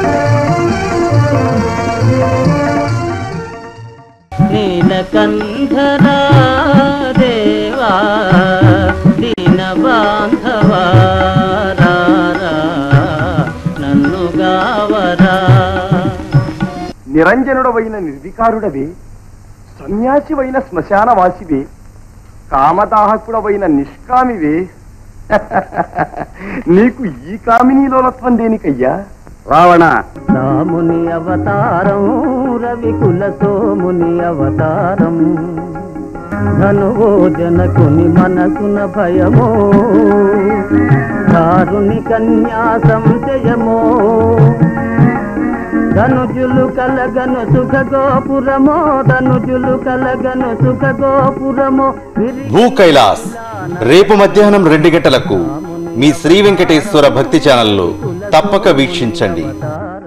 నీలకంఠరా దేవా దీన బాంధవా నన్ను గావరా. నిరంజనుడవైన నిర్వికారుడవే, సన్యాసివైన శ్మశానవాసివే, కామదాహకుడవైన నిష్కామివే. నీకు ఈ కామినీలోలత్వం దేనికయ్యా? రావణ రాముని అవతారం, రవికుల సోముని అవతారం, ధనువో జనకుని మనసున భయమో, దారుని కన్యా సంశయమో, ధనుజులు కలగను సుఖ గోపురమో, ధనుజులు కలగను సుఖ గోపురమో. భూకైలాస్ రేపు మధ్యాహ్నం 2 గంటలకు మీ శ్రీ వెంకటేశ్వర భక్తి ఛానల్లో తప్పక వీక్షించండి.